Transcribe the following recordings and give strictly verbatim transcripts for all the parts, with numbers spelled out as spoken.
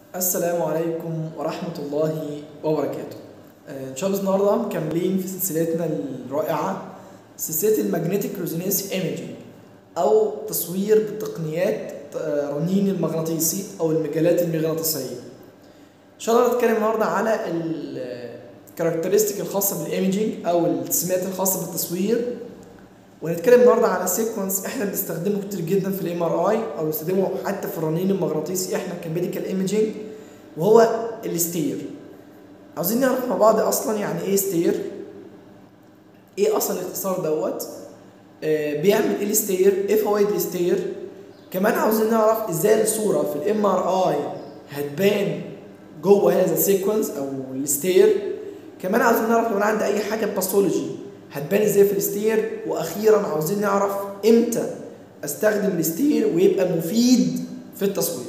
السلام عليكم ورحمة الله وبركاته. إن شاء الله النهارده مكملين في سلسلتنا الرائعة سلسلة الماجنتيك ريزونانس ايميجينج أو تصوير بتقنيات الرنين المغناطيسي أو المجالات المغناطيسية. إن شاء الله هنتكلم النهارده على الكاركترستيك الخاصة بالايميجينج أو السمات الخاصة بالتصوير، ونتكلم النهارده على سيكونس احنا بنستخدمه كتير جدا في الام ار اي او بنستخدمه حتى في الرنين المغناطيسي احنا كميديكال ايميجينج، وهو الستير. عاوزين نعرف مع بعض اصلا يعني ايه ستير، ايه اصلا الاختصار دوت، آه بيعمل ايه الستير، ايه فوائد الستير. كمان عاوزين نعرف ازاي الصوره في الام ار اي هتبان جوه هذا السيكونس او الستير. كمان عاوزين نعرف لو انا عندي اي حاجه باثولوجي هتبان ازاي في الستير. واخيرا عاوزين نعرف امتى استخدم الستير ويبقى مفيد في التصوير.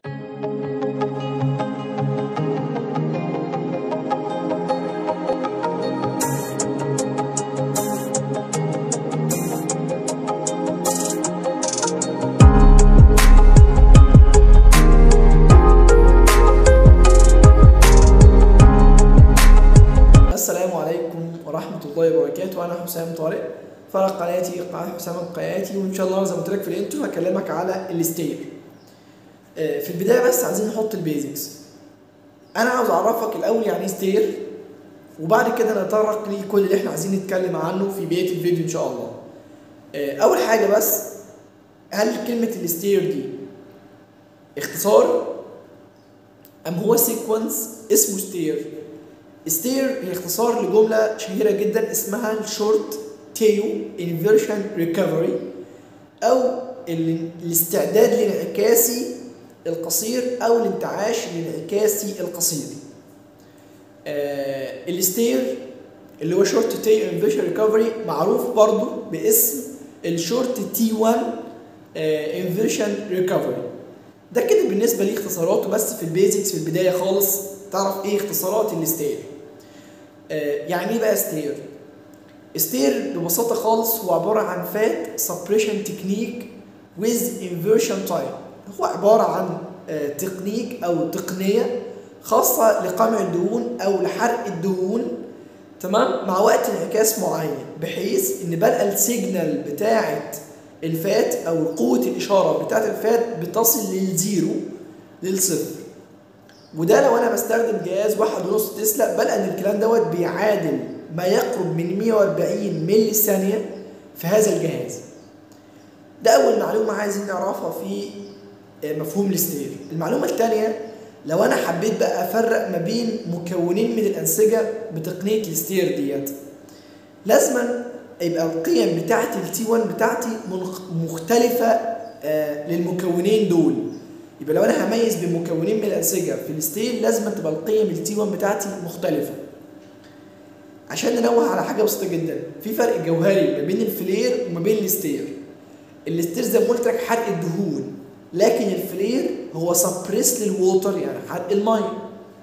السلام عليكم ورحمة الله وبركاته. أنا حسام طارق، فرع قناتي قناة حسام القياتي، وإن شاء الله زي ما قلت لك في الانترو هكلمك على الستير. في البداية بس عايزين نحط البيزكس. أنا عاوز أعرفك الأول يعني إيه ستير، وبعد كده نتطرق لكل اللي إحنا عايزين نتكلم عنه في بقية الفيديو إن شاء الله. أول حاجة بس، هل كلمة الستير دي اختصار أم هو سيكونس اسمه ستير؟ ستير هي اختصار لجملة شهيرة جدا اسمها الشورت تيو انفيرشن ريكفري، أو الاستعداد الانعكاسي القصير أو الانتعاش الانعكاسي القصير. آه الستير اللي هو شورت تيو انفيرشن ريكفري معروف برضو باسم الشورت تي واحد انفيرشن ريكفري. ده كده بالنسبة لي اختصاراته بس في البيزكس في البداية خالص تعرف ايه اختصارات الستير. آه يعني ايه بقى ستير؟ ستير ببساطة خالص هو عبارة عن فات سبريشن تكنيك with inversion time. هو عبارة عن آه تكنيك او تقنية خاصة لقمع الدهون او لحرق الدهون، تمام، مع وقت انعكاس معين، بحيث ان بلقى السيجنال بتاعة الفات او قوة الاشارة بتاعة الفات بتصل للزيرو للصفر. وده لو انا بستخدم جهاز واحد ونص تسلا بلقى ان الكلام دوت بيعادل ما يقرب من مية وأربعين ملي ثانية في هذا الجهاز. ده اول معلومة عايزين نعرفها في مفهوم الستير. المعلومة الثانية، لو انا حبيت بقى افرق ما بين مكونين من الانسجة بتقنية الستير ديت، لازما يبقى القيم بتاعتي التي واحد بتاعتي مختلفة آه للمكونين دول. يبقى لو انا هميز بين مكونين من الانسجه في الستير لازم تبقى القيم التي واحد بتاعتي مختلفه. عشان ننوه على حاجه بسيطه جدا، في فرق جوهري ما بين الفلير وما بين الستير. الستير زي ما قلت لك حرق الدهون، لكن الفلير هو سبريس للووتر يعني حرق الميه.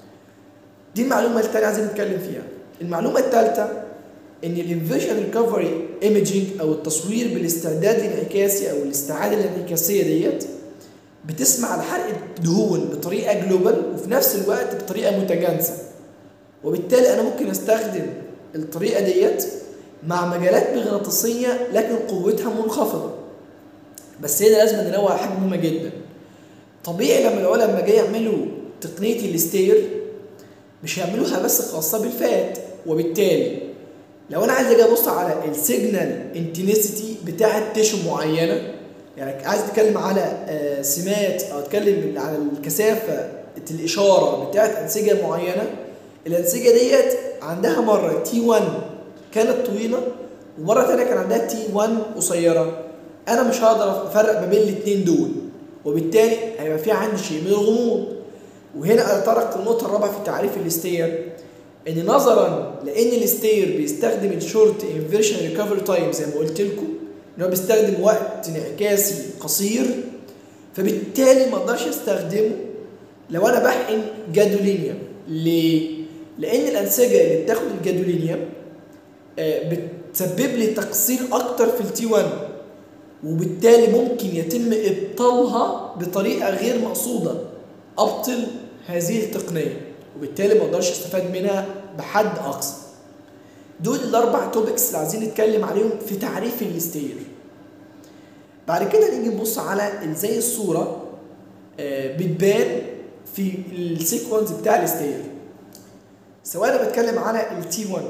دي المعلومه الثانيه عايزين نتكلم فيها. المعلومه الثالثه ان الانفيرشن ريكفري ايميجينج او التصوير بالاستعداد الانعكاسي او الاستعاده الانعكاسيه ديت بتسمع على حرق الدهون بطريقه جلوبال وفي نفس الوقت بطريقه متجانسه، وبالتالي انا ممكن استخدم الطريقه ديت مع مجالات مغناطيسيه لكن قوتها منخفضه. بس هنا لازم ننوه على حاجه مهمه جدا. طبيعي لما العلماء جاي يعملوا تقنيه الستير مش هيعملوها بس خاصه بالفات، وبالتالي لو انا عايز اجي ابص على السيجنال انتنسيتي بتاعه تيشو معينه، يعني عايز اتكلم على سمات او اتكلم على الكثافه الاشاره بتاعت انسجه معينه، الانسجه ديت عندها مره تي واحد كانت طويله ومره ثانيه كان عندها تي واحد قصيره. انا مش هقدر افرق ما بين الاثنين دول، وبالتالي هيبقى في عندي شيء من الغموض. وهنا اتطرق للنقطه الرابعه في تعريف الستير، ان نظرا لان الستير بيستخدم الشورت انفيرشن ريكفري تايم زي ما قلت لكم ان هو بيستخدم وقت انعكاسي قصير، فبالتالي ما اقدرش استخدمه لو انا بحقن جادولينيوم. ليه؟ لان الانسجه اللي بتاخد الجادولينيوم بتسبب لي تقصير اكتر في التي واحد، وبالتالي ممكن يتم ابطالها بطريقه غير مقصوده. ابطل هذه التقنيه، وبالتالي ما اقدرش استفاد منها بحد اقصى. دول الاربع توبكس اللي عايزين نتكلم عليهم في تعريف الستير. بعد كده نيجي نبص على ازاي الصوره بتبان في السيكونس بتاع الستير، سواء انا بتكلم على التي واحد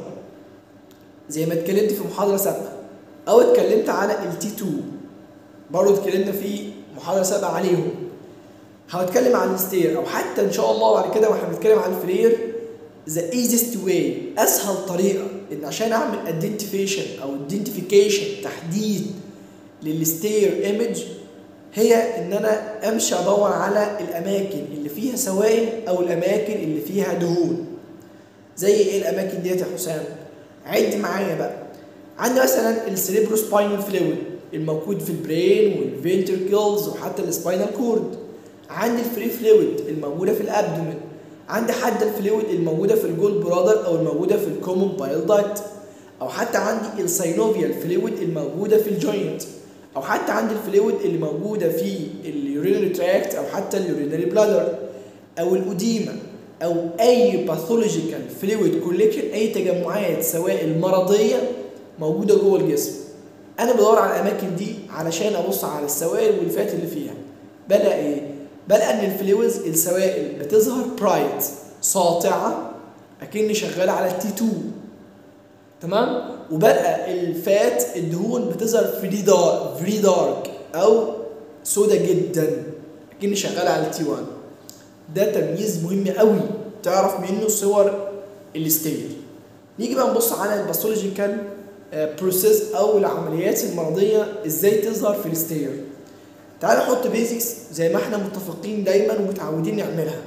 زي ما اتكلمت في محاضره سابقه، او اتكلمت على التي اتنين برضه اتكلمنا في محاضره سابقه عليهم. هنتكلم عن الستير، او حتى ان شاء الله بعد كده واحنا بنتكلم عن الفلير، ذا ايزيست واي، اسهل طريقه ان عشان اعمل ايدنتيفيشن او ايدنتيفيكيشن تحديد للستير ايمج، هي ان انا امشي ادور على الاماكن اللي فيها سوائل او الاماكن اللي فيها دهون. زي ايه الاماكن ديت يا حسام؟ عد معايا بقى. عندي مثلا السيريبروسباينال فلويد الموجود في البرين والفنتركلز وحتى السباينال كورد. عندي الفري فلويد الموجوده في الابدومين. عندي حتى الفلويد الموجوده في الجول برادر او الموجوده في الكومون بايل داكت، او حتى عندي الساينوفيال فلويد الموجوده في الجوينت، او حتى عندي الفلويد اللي موجوده في اليورينري تراكت او حتى اليورينري بلادر، او الاوديما، او اي باثولوجيكال فلويد كوليكشن، اي تجمعات سوائل مرضيه موجوده جوه الجسم. انا بدور على الاماكن دي علشان ابص على السوائل والفات اللي فيها. بلاقي ايه؟ بلاقي ان الفلويدز السوائل بتظهر برايت ساطعه اكني شغال على التي اتنين، تمام؟ وبلقى الفات الدهون بتظهر فري دارك فري دارك او سودا جدا اكني شغال على التي واحد. ده تمييز مهم قوي تعرف منه صور الستير. نيجي بقى نبص على الباثولوجيكال بروسيس او العمليات المرضيه ازاي تظهر في الستير. تعال نحط بيزكس زي ما احنا متفقين دايما ومتعودين نعملها.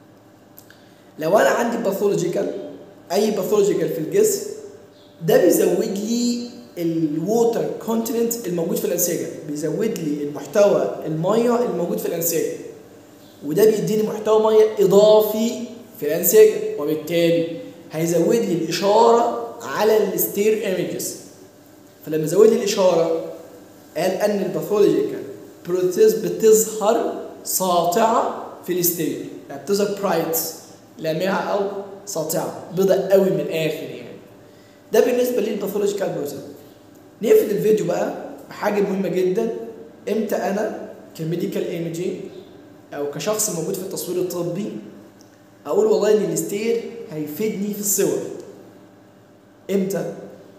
لو انا عندي باثولوجيكال، اي باثولوجيكال في الجسم، ده بيزود لي الووتر كونتنت الموجود في الانسجه، بيزود لي المحتوى الميه الموجود في الانسجه، وده بيديني محتوى ميه اضافي في الانسجه، وبالتالي هيزود لي الاشاره على الستير ايمجز. فلما زود لي الاشاره قال ان الباثولوجيكال بروسيس بتظهر ساطعه في الستير، يعني بتظهر برايت لامعه او ساطعه بيضاء قوي من الاخر يعني. ده بالنسبه للباثولوجيكال بروسيس. نقفل الفيديو بقى بحاجه مهمه جدا. امتى انا كميديكال ايمجينج او كشخص موجود في التصوير الطبي اقول والله ان الستير هيفيدني في الصور؟ امتى؟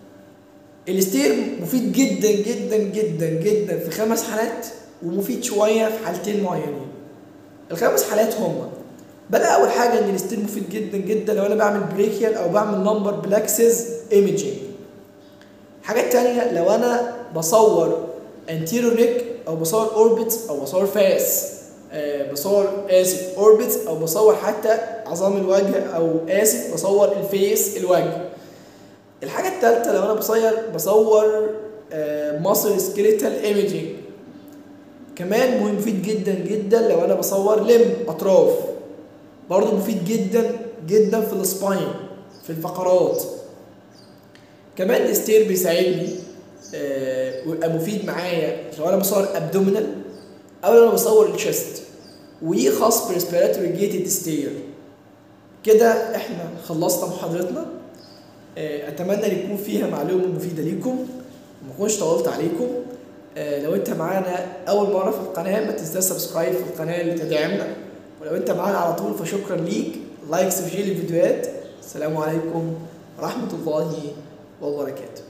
الستير مفيد جدا جدا جدا جدا في خمس حالات، ومفيد شويه في حالتين معينين. الخمس حالات هما: بقى اول حاجه ان الستير مفيد جدا جدا لو انا بعمل بريكيال او بعمل نمبر بلاكسز ايمجينج. الحاجه الثانيه لو انا بصور انتيريور نيك او بصور اوربت او بصور فاس، آه بصور اسف اوربت او بصور حتى عظام الوجه، او اسف بصور الفيس الوجه. الحاجه الثالثه لو انا بصور بصور آه ماسل سكيليتال ايمجينج. كمان مهم مفيد جدا جدا لو انا بصور لم اطراف، برضه مفيد جدا جدا في السباين في الفقرات. كمان الستير بيساعدني آه ويبقى مفيد معايا لو انا بصور ابدومينال او لو انا بصور الشيست، ودي خاص بريسبيراتوري جيتد ستير. كده احنا خلصنا محاضرتنا. آه اتمنى ان يكون فيها معلومه مفيده ليكم وما اكونش طولت عليكم. آه لو انت معانا اول مره في القناه ما تنساش سبسكرايب في القناه اللي تدعمنا، ولو انت معانا على طول فشكرا ليك. لايكس وشير الفيديوهات. السلام عليكم ورحمه الله وبركاته.